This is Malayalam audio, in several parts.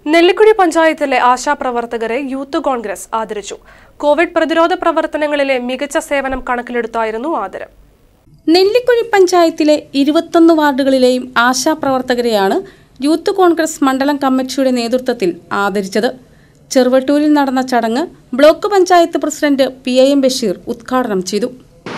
നെല്ലിക്കുഴി പഞ്ചായത്തിലെ ആശാപ്രവർത്തകരെ യൂത്ത് കോൺഗ്രസ് ആദരിച്ചു. കോവിഡ് പ്രതിരോധ പ്രവർത്തനങ്ങളിലെ മികച്ച സേവനം കണക്കിലെടുത്തായിരുന്നു ആദരം. നെല്ലിക്കുഴി പഞ്ചായത്തിലെ 21 വാർഡുകളിലെയും ആശാപ്രവർത്തകരെയാണ് യൂത്ത് കോൺഗ്രസ് മണ്ഡലം കമ്മിറ്റിയുടെ നേതൃത്വത്തിൽ ആദരിച്ചത്. ചെറുവട്ടൂരിൽ നടന്ന ചടങ്ങ് block panchayat president PIM Basheer ഉദ്ഘാടനം ചെയ്തു.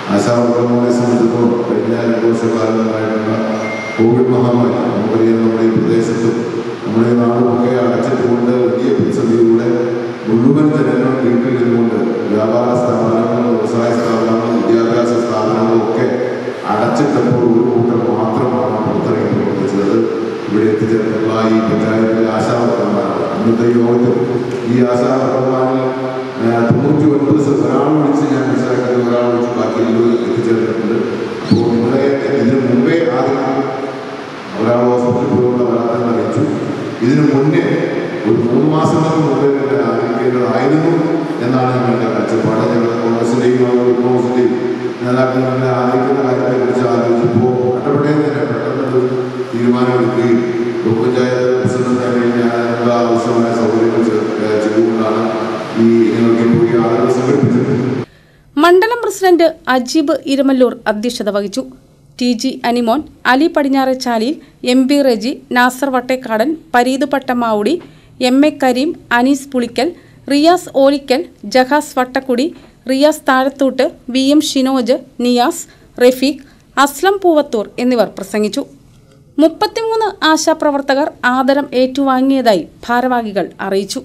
കോവിഡ് മഹാമാരി നമുക്കറിയാം, നമ്മുടെ ഈ പ്രദേശത്തും നമ്മുടെ നാടുമൊക്കെ അടച്ചിട്ടുകൊണ്ട് വലിയ പ്രതിസന്ധിയിലൂടെ മുഴുവൻ ജനങ്ങൾ വീട്ടിൽ നിന്നുകൊണ്ട് വ്യാപാര സ്ഥാപനങ്ങൾ, വ്യവസായ സ്ഥാപനങ്ങൾ, വിദ്യാഭ്യാസ സ്ഥാപനങ്ങളും ഒക്കെ അടച്ചിട്ടപ്പോൾ ഒരു കൂട്ടം മാത്രമാണ് പുറത്തിറങ്ങി പ്രവർത്തിച്ചത്. ഇവിടെ എത്തിച്ചേർന്നുള്ള ഈ പഞ്ചായത്തിലെ ആശാവർക്കർമാരാണ്. ഇന്നത്തെ യോഗത്തിൽ ഈ ആശാവർക്കർമാരിൽ 99 ഒരാൾ വിളിച്ച് ഞാൻ മനസ്സിലാക്കിയത്, ഒരാൾ വിളിച്ച് ബാക്കി 20 എത്തിച്ചേർന്നിട്ടുണ്ട്. അപ്പോൾ നിങ്ങളെ ഇതിനു മുമ്പേ ആദ്യം ഒരാൾ ഹോസ്പിറ്റലിൽ പോയുള്ള വാർത്തകൾ അറിയിച്ചു. ഇതിനു മുന്നേ ഒരു 3 മാസങ്ങൾക്ക് മുമ്പേ തന്നെ ആദരിക്കേണ്ടതായിരുന്നു എന്നാണ് ഞങ്ങളുടെ കാഴ്ചപ്പാട്. ഞങ്ങളുടെ കോൺഗ്രസിൻ്റെയും കോൺഗ്രസിൻ്റെയും നേതാക്കൾ ഞങ്ങളെ ആദരിക്കുന്ന കാര്യത്തെക്കുറിച്ച് ആലോചിച്ചപ്പോൾ പെട്ടെന്ന് തീരുമാനമെടുക്കുകയും ബ്ലോക്ക് പഞ്ചായത്ത് പ്രസിഡന്റ് ഞാൻ ആവശ്യമായ സൗകര്യങ്ങൾ ചെയ്തുകൊണ്ടാണ് ഈ ഞങ്ങൾക്ക് പോയി ആദരവ് സംഘടിപ്പിച്ചത്. മണ്ഡലം പ്രസിഡന്റ് അജീബ് ഇരമല്ലൂർ അധ്യക്ഷത വഹിച്ചു. TG Animon, Ali Padinjarechalil, MB Reji, Nasar Vattekkadan, Pareed Pattamavudi, MA Kareem, Anees Pulikkal, Riyas Olickal, ജഹാസ് Vattakkudy, Riyas താഴത്തൂട്ട്, VM Shinoj, Niyas, Rafeeq, Aslam Poovathur എന്നിവർ പ്രസംഗിച്ചു. 33 ആശാപ്രവർത്തകർ ആദരം ഏറ്റുവാങ്ങിയതായി ഭാരവാഹികൾ അറിയിച്ചു.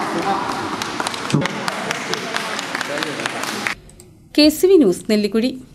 KCV news Nellikuzhi.